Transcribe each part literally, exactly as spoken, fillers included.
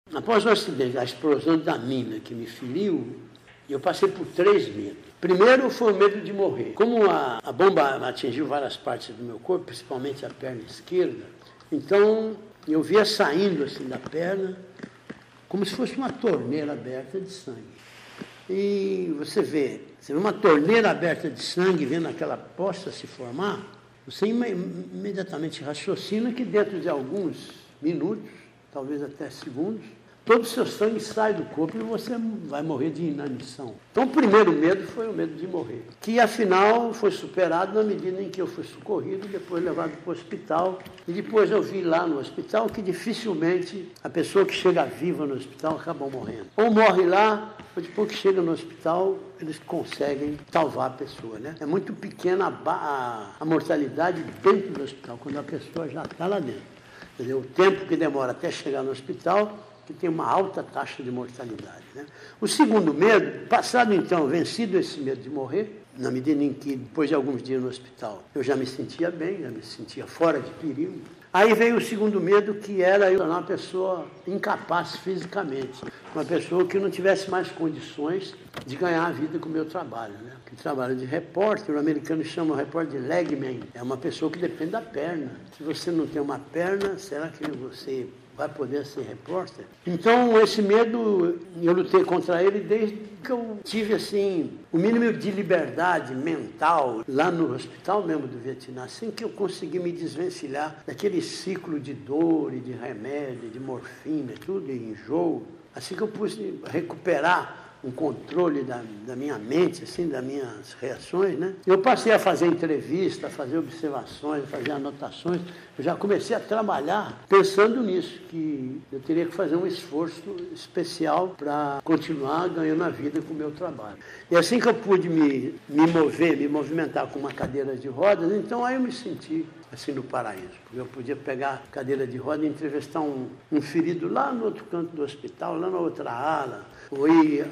Após o acidente, a explosão da mina que me feriu, eu passei por três medos. Primeiro foi o medo de morrer. Como a, a bomba atingiu várias partes do meu corpo, principalmente a perna esquerda, então eu via saindo assim da perna como se fosse uma torneira aberta de sangue. E você vê, você vê uma torneira aberta de sangue, vendo aquela poça se formar, você imediatamente raciocina que dentro de alguns minutos, talvez até segundos, todo o seu sangue sai do corpo e você vai morrer de inanição. Então, o primeiro medo foi o medo de morrer, que afinal foi superado na medida em que eu fui socorrido, depois levado para o hospital. E depois eu vi lá no hospital que dificilmente a pessoa que chega viva no hospital acaba morrendo. Ou morre lá, ou depois que chega no hospital, eles conseguem salvar a pessoa, né? É muito pequena a, a, a mortalidade dentro do hospital, quando a pessoa já está lá dentro. Quer dizer, o tempo que demora até chegar no hospital, que tem uma alta taxa de mortalidade, né? O segundo medo, passado então, vencido esse medo de morrer, na medida em que depois de alguns dias no hospital eu já me sentia bem, já me sentia fora de perigo, aí veio o segundo medo, que era eu tornar uma pessoa incapaz fisicamente, uma pessoa que não tivesse mais condições de ganhar a vida com o meu trabalho, né? Que trabalho de repórter, o americano chama o repórter de legman, é uma pessoa que depende da perna. Se você não tem uma perna, será que você vai poder ser repórter? Então, esse medo, eu lutei contra ele desde que eu tive, assim, o mínimo de liberdade mental lá no hospital mesmo do Vietnã, assim que eu consegui me desvencilhar daquele ciclo de dor e de remédio, de morfina, tudo, e enjoo, assim que eu pude recuperar um controle da, da minha mente, assim, das minhas reações, né? Eu passei a fazer entrevista, a fazer observações, a fazer anotações. Eu já comecei a trabalhar pensando nisso, que eu teria que fazer um esforço especial para continuar ganhando a vida com o meu trabalho. E assim que eu pude me, me mover, me movimentar com uma cadeira de rodas, então aí eu me senti assim no paraíso, porque eu podia pegar a cadeira de roda e entrevistar um, um ferido lá no outro canto do hospital, lá na outra ala, ou ir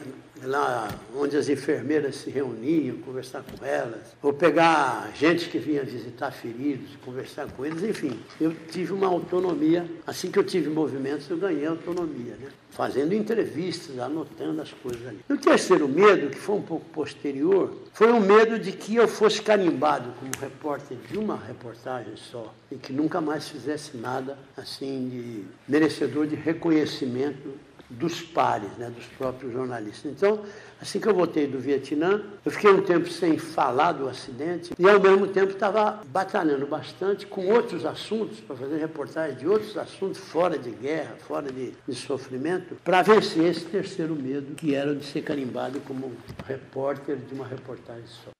lá onde as enfermeiras se reuniam, conversar com elas, ou pegar gente que vinha visitar feridos, conversar com eles, enfim. Eu tive uma autonomia, assim que eu tive movimentos, eu ganhei autonomia, né? Fazendo entrevistas, anotando as coisas ali. E o terceiro medo, que foi um pouco posterior, foi o medo de que eu fosse carimbado como repórter de uma reportagem só, e que nunca mais fizesse nada assim de merecedor de reconhecimento dos pares, né, dos próprios jornalistas. Então, assim que eu voltei do Vietnã, eu fiquei um tempo sem falar do acidente e, ao mesmo tempo, estava batalhando bastante com outros assuntos, para fazer reportagem de outros assuntos, fora de guerra, fora de, de sofrimento, para vencer esse terceiro medo, que era o de ser carimbado como repórter de uma reportagem só.